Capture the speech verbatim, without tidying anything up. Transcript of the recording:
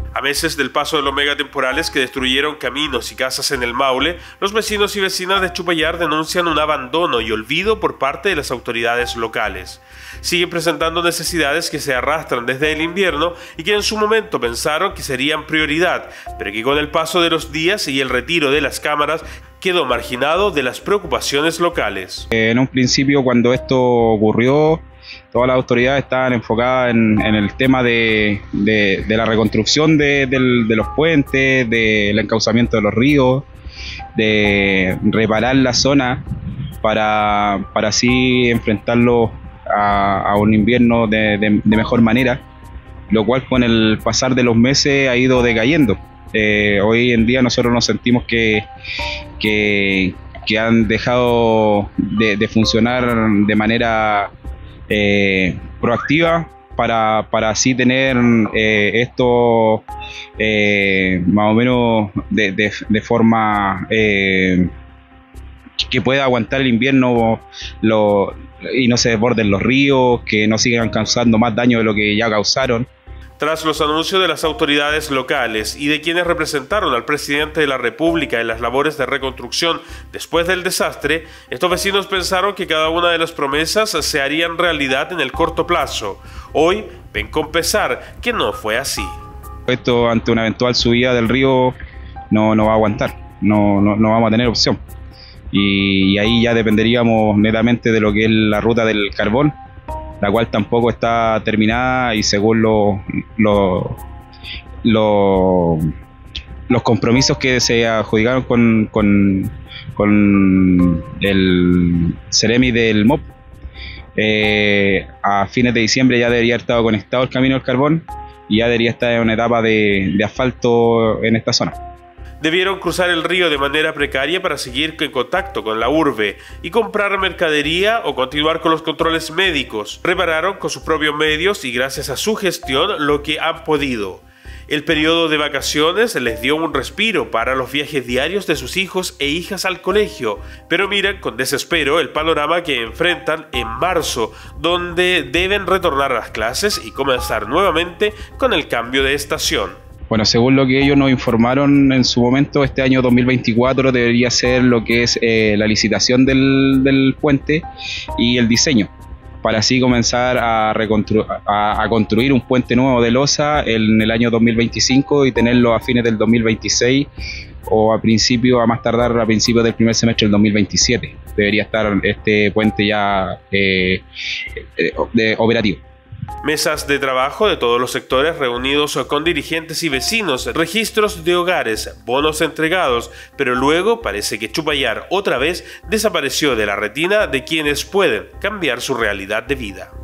A meses del paso de los megatemporales que destruyeron caminos y casas en el Maule, los vecinos y vecinas de Chupayar denuncian un abandono y olvido por parte de las autoridades locales. Siguen presentando necesidades que se arrastran desde el invierno y que en su momento pensaron que serían prioridad, pero que con el paso de los días y el retiro de las cámaras quedó marginado de las preocupaciones locales. En un principio, cuando esto ocurrió, todas las autoridades estaban enfocadas en, en el tema de, de, de la reconstrucción de, de, de los puentes, del encauzamiento de los ríos, de reparar la zona para, para así enfrentarlo a, a un invierno de, de, de mejor manera, lo cual con el pasar de los meses ha ido decayendo. Eh, hoy en día nosotros nos sentimos que, que, que han dejado de, de funcionar de manera Eh, proactiva para, para así tener eh, esto eh, más o menos de, de, de forma eh, que pueda aguantar el invierno lo, y no se desborden los ríos, que no sigan causando más daño de lo que ya causaron. Tras los anuncios de las autoridades locales y de quienes representaron al presidente de la República en las labores de reconstrucción después del desastre, estos vecinos pensaron que cada una de las promesas se harían realidad en el corto plazo. Hoy ven con pesar que no fue así. Esto ante una eventual subida del río no, no va a aguantar, no, no, no vamos a tener opción. Y, y ahí ya dependeríamos netamente de lo que es la ruta del carbón, la cual tampoco está terminada y según lo, lo, lo, los compromisos que se adjudicaron con, con, con el Ceremi del M O P, eh, a fines de diciembre ya debería haber estado conectado el camino del carbón y ya debería estar en una etapa de, de asfalto en esta zona. Debieron cruzar el río de manera precaria para seguir en contacto con la urbe y comprar mercadería o continuar con los controles médicos. Repararon con sus propios medios y gracias a su gestión lo que han podido. El periodo de vacaciones les dio un respiro para los viajes diarios de sus hijos e hijas al colegio, pero miran con desespero el panorama que enfrentan en marzo, donde deben retornar a las clases y comenzar nuevamente con el cambio de estación. Bueno, según lo que ellos nos informaron en su momento, este año dos mil veinticuatro debería ser lo que es eh, la licitación del, del puente y el diseño, para así comenzar a, a, a construir un puente nuevo de losa en el año dos mil veinticinco y tenerlo a fines del dos mil veintiséis o a principio, a más tardar a principios del primer semestre del dos mil veintisiete. Debería estar este puente ya eh, eh, de, operativo. Mesas de trabajo de todos los sectores reunidos con dirigentes y vecinos, registros de hogares, bonos entregados, pero luego parece que Chupayar otra vez desapareció de la retina de quienes pueden cambiar su realidad de vida.